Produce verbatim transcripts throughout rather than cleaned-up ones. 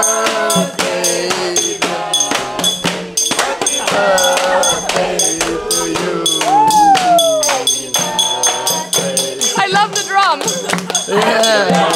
I love the drum. Yeah.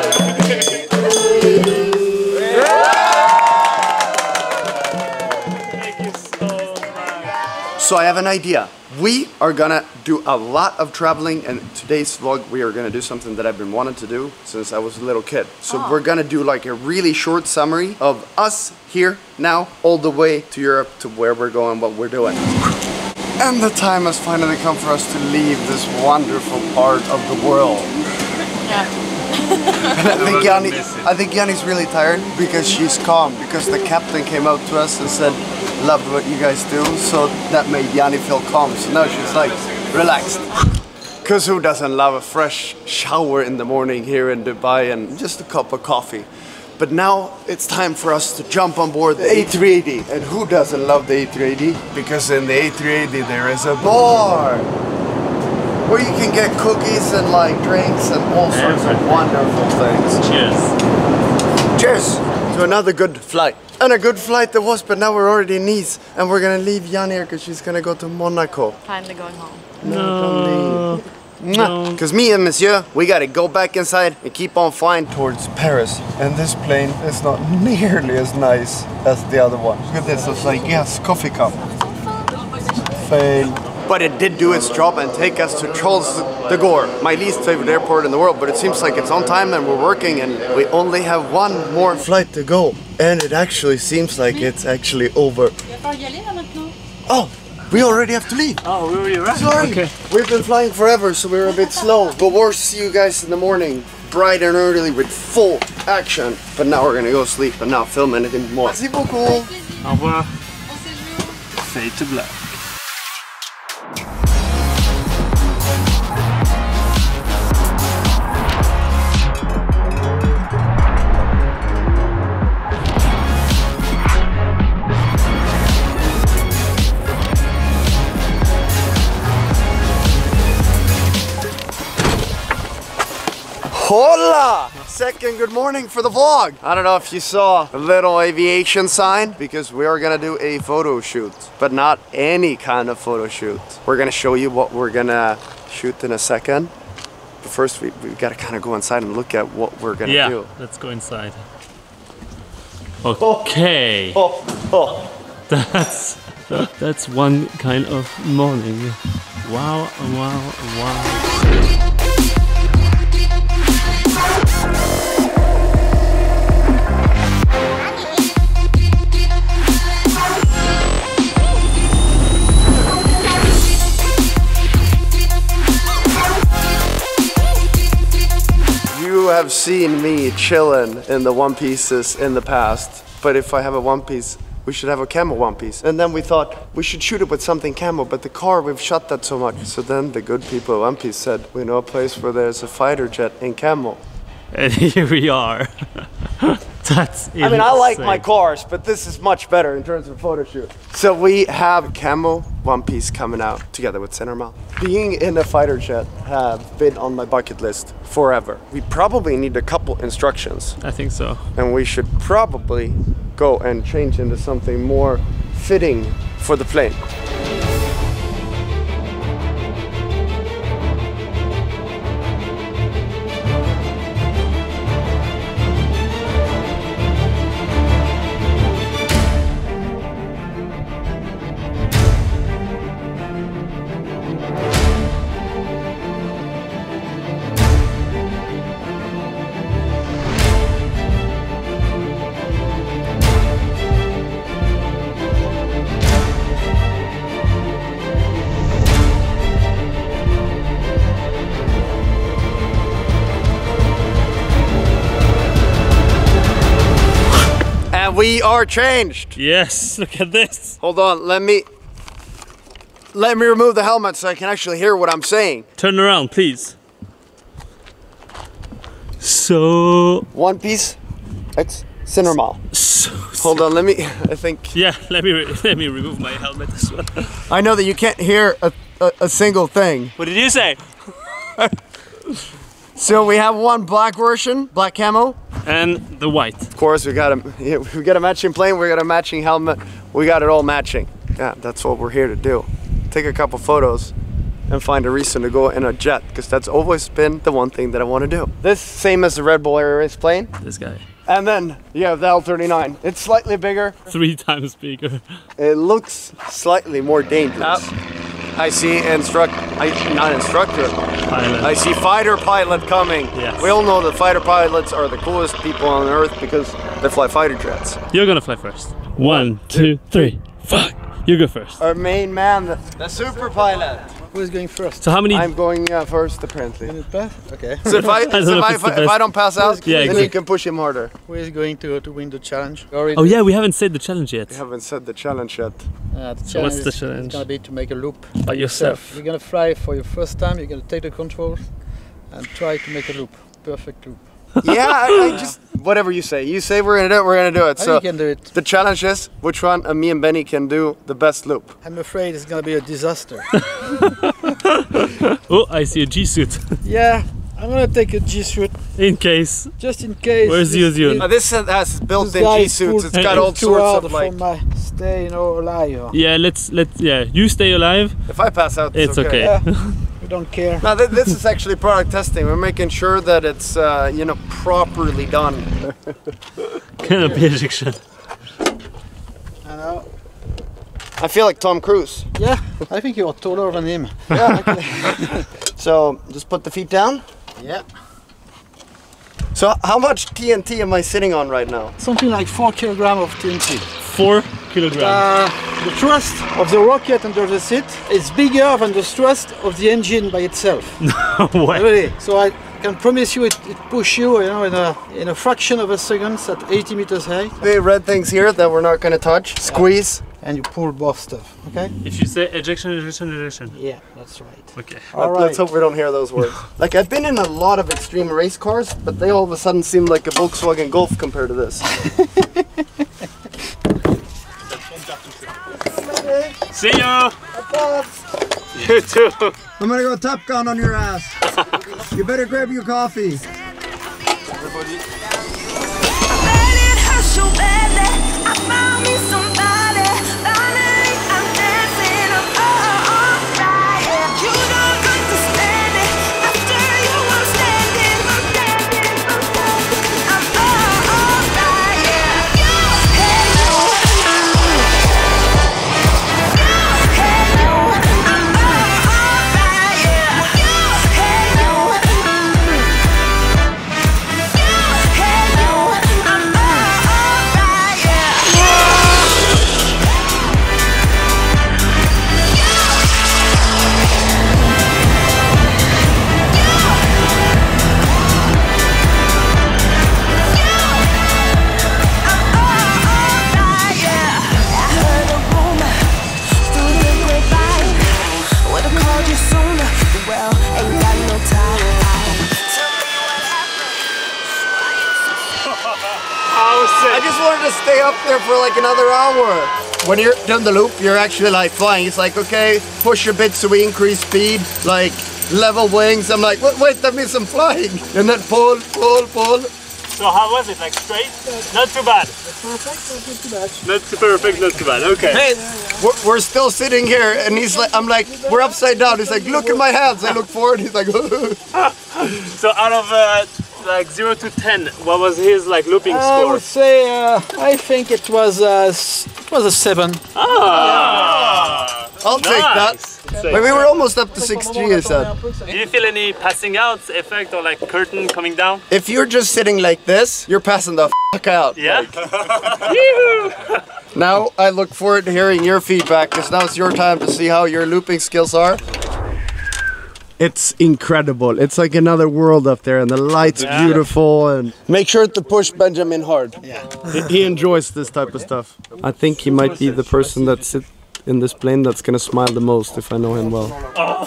So I have an idea. We are gonna do a lot of traveling, and today's vlog we are gonna do something that I've been wanting to do since I was a little kid. So oh. we're gonna do like a really short summary of us here now all the way to Europe, to where we're going, what we're doing. And the time has finally come for us to leave this wonderful part of the world. Yeah. And I think Yanni, I think Yanni's really tired because she's calm, because the captain came out to us and said, "Love what you guys do," so that made Yanni feel calm. So now she's like relaxed. Cause who doesn't love a fresh shower in the morning here in Dubai and just a cup of coffee? But now it's time for us to jump on board the A three eighty. And who doesn't love the A three eighty? Because in the A three eighty there is a bar where you can get cookies and like drinks and all sorts of wonderful things. Cheers. Cheers to another good flight. And a good flight there was, but now we're already in Nice and we're gonna leave Yanni here because she's gonna go to Monaco. Finally going home. No, no. Because me and Monsieur, we gotta go back inside and keep on flying towards Paris. And this plane is not nearly as nice as the other one. Look at this, it's like, yes, coffee cup. Fail. But it did do its job and take us to Charles de Gaulle, my least favorite airport in the world. But it seems like it's on time and we're working and we only have one more flight to go. And it actually seems like it's actually over. Oh, we already have to leave. Oh, we already arrived? Sorry, okay. We've been flying forever, so we're a bit slow. But we'll see you guys in the morning, bright and early with full action. But now we're gonna go sleep and not film anything more. Merci beaucoup. Au revoir. Fade to black. Hola! Second good morning for the vlog. I don't know if you saw a little aviation sign, because we are gonna do a photo shoot, but not any kind of photo shoot. We're gonna show you what we're gonna shoot in a second. But first we, we gotta kind of go inside and look at what we're gonna yeah, do. Yeah, let's go inside. Okay. Oh, oh. That's, that's one kind of morning. Wow, wow, wow. You have seen me chilling in the one pieces in the past, but if I have a one piece, we should have a camo one piece. And then we thought we should shoot it with something camo, but the car, we've shot that so much. So then the good people at One Piece said, we know a place where there's a fighter jet in camo. And here we are. That's insane. I mean, I like my cars, but this is much better in terms of photo shoot. So we have camo One Piece coming out together with Cinema. Being in a fighter jet have been on my bucket list forever. We probably need a couple instructions. I think so. And we should probably go and change into something more fitting for the plane. We are changed. Yes, look at this. Hold on, let me let me remove the helmet so I can actually hear what I'm saying. Turn around, please. So One Piece X Cinema. So, Hold on, let me. I think. Yeah, let me let me remove my helmet as well. I know that you can't hear a a, a single thing. What did you say? So we have one black version, black camo, And the white. Of course, we got a yeah, we got a matching plane. We got a matching helmet. We got it all matching. Yeah, that's what we're here to do. Take a couple photos and find a reason to go in a jet, because that's always been the one thing that I want to do. This same as the Red Bull Air Race plane. This guy. And then you have the L thirty-nine. It's slightly bigger. Three times bigger. It looks slightly more dangerous. I see instruct, I, not instructor. Pilot. I see fighter pilot coming. Yes. We all know that fighter pilots are the coolest people on earth because they fly fighter jets. You're gonna fly first. One, two, three. Fuck. You go first. Our main man, the, the super pilot. Who is going first? So how many? I'm going uh, first apparently. Okay. So if I, I don't so know if, if I, it's the if I best. don't pass out, Yeah, then exactly. you can push him harder. Who is going to to win the challenge? Oh yeah, we haven't said the challenge yet. We haven't said the challenge yet. Uh, the So what's the is- challenge? It's gonna be to make a loop By yourself. You're gonna fly for your first time. You're gonna take the controls and try to make a loop, perfect loop. Yeah, I, I just, whatever you say. You say we're gonna do it, we're gonna do it. I So you can do it. the challenge is which one of me and Benny can do the best loop. I'm afraid it's gonna be a disaster. Oh, I see a G-suit. Yeah, I'm gonna take a G-suit In case. just in case. Where's this- Yuzun? Uh, this set has this built-in guy G-suits. pulled It's got all too sorts hard of like. for my stay, you know, alive. Yeah, let's let yeah. You stay alive. If I pass out, it's, It's okay. Yeah, we don't care. Now th this is actually product testing. We're making sure that it's uh, you know, properly done. Kind of prediction. I know. I feel like Tom Cruise. Yeah, I think you're taller than him. So just put the feet down. Yeah. So how much T N T am I sitting on right now? Something like four kilograms of T N T. Four kilograms. Uh, the thrust of the rocket under the seat is bigger than the thrust of the engine by itself. What? Really. So I can promise you it, it pushes you, you know, in a in a fraction of a second at eighty meters high, The red things here that we're not gonna touch. Squeeze. and you pull both stuff. Okay? If you say ejection, ejection, ejection. Yeah, that's right. Okay. All Let- right. Let's hope we don't hear those words. Like I've been in a lot of extreme race cars, but they all of a sudden seem like a Volkswagen Golf compared to this. See you. You too. I'm gonna go Top Gun on your ass. You better grab your coffee. I just wanted to stay up there for like another hour. When you're doing the loop, you're actually like flying. It's like, okay, push a bit so we increase speed, like level wings. I'm like, wait, wait, that means I'm flying. And then pull, pull, pull. So how was it? Like straight? Not too bad. Perfect, not too bad. Not too perfect, not too bad. Okay. Hey, we're, we're still sitting here and he's like, I'm like, we're upside down. He's like, look at my hands. I look forward. He's like, So out of uh, like zero to ten, what was his like looping I score? would say uh, I think it was uh, s- it was a seven. Ah. I'll take that. Say. But we were almost up to six G, he said. Do you feel any passing out effect or like curtain coming down? If you're just sitting like this, you're passing the fuck out. Yeah. Now I look forward to hearing your feedback, because now it's your time to see how your looping skills are. It's incredible. It's like another world up there, and the light's Yeah. beautiful. And make sure to push Benjamin hard. Yeah. He, he enjoys this type of stuff. I think he might be the person that sits in this plane that's gonna smile the most if I know him well.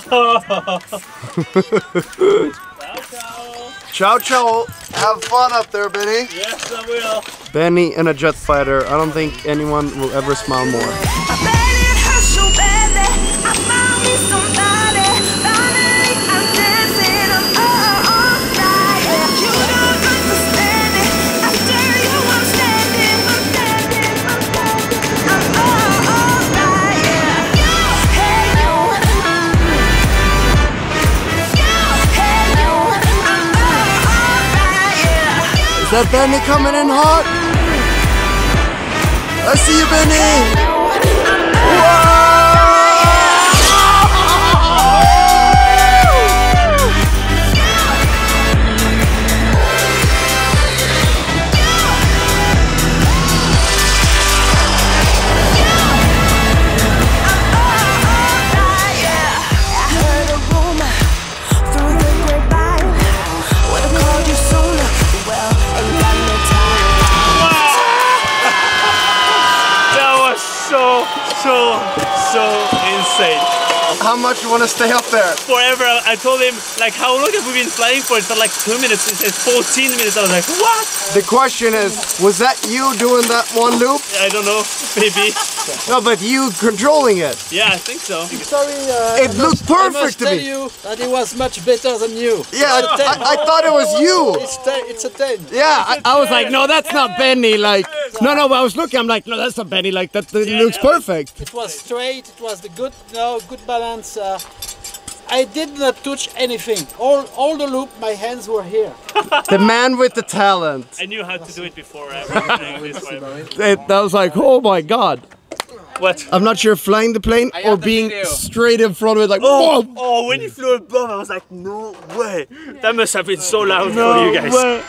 Ciao, ciao. Have fun up there, Benny. Yes, I will. Benny and a jet fighter. I don't think anyone will ever smile more. that Benny coming in hot? I see you, Benny. Whoa! So, so insane. How much you want to stay up there? Forever. I told him, like, how long have we been flying for? It felt like two minutes. It says fourteen minutes. I was like, what? The question is, was that you doing that one loop? I don't know. Maybe. No, but you controlling it. Yeah, I think so. Sorry, uh, It looked perfect to I must tell me. you that it was much better than you. Yeah, I, I, I thought it was you. It's, ten, it's a ten. Yeah, I, I was like, no, that's not Benny. Like, no, no, I was looking, I'm like, no, that's not Benny. Like, that, that looks perfect. It was straight, it was the good, no, good balance. Uh, I did not touch anything. All, all the loop, my hands were here. The man with the talent. I knew how to do it before. I was doing this way. It, that was like, oh my God. What? I'm not sure if flying the plane or being straight in front of it, like, Oh, boom. oh, when you flew above, I was like, no way. That must have been so loud for you guys. way.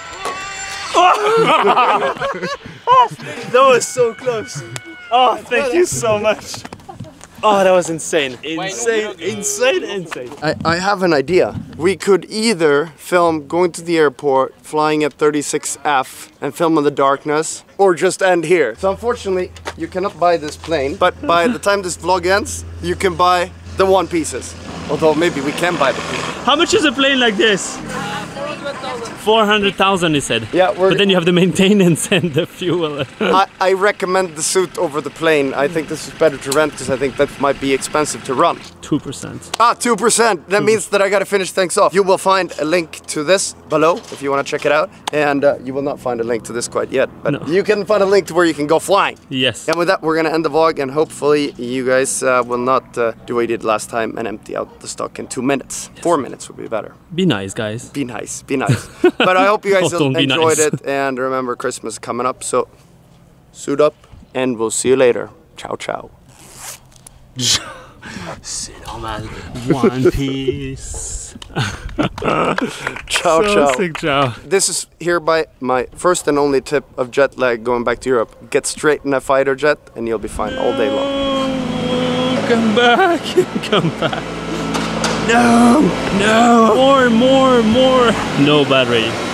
That was so close. Oh, thank you so much. Oh, that was insane. Insane, insane, insane. I, I have an idea. We could either film going to the airport, flying at thirty-six F and film in the darkness, or just end here. So unfortunately, you cannot buy this plane, but by the time this vlog ends, you can buy the one pieces. Although maybe we can buy the pieces. How much is a plane like this? four hundred thousand, he said. Yeah, we're, but then you have the maintenance and the fuel. I, I recommend the suit over the plane. I think this is better to rent because I think that might be expensive to run. two percent. Ah, two percent. That means that I gotta finish things off. You will find a link to this below if you want to check it out. And uh, you will not find a link to this quite yet. But No. you can find a link to where you can go flying. Yes. And with that, we're gonna end the vlog. And hopefully you guys uh, will not uh, do what you did last time and empty out the stock in two minutes. Yes. Four minutes would be better. Be nice, guys. Be nice. Be nice. But I hope you guys Oh, don't be enjoyed nice. it. And remember, Christmas is coming up. So suit up and we'll see you later. Ciao, ciao. C'est normal. One Piece. Ciao, so ciao. sick, ciao. This is hereby my first and only tip of jet lag going back to Europe. Get straight in a fighter jet and you'll be fine all day long. Come back. Come back. No. No. More, more, more. No battery.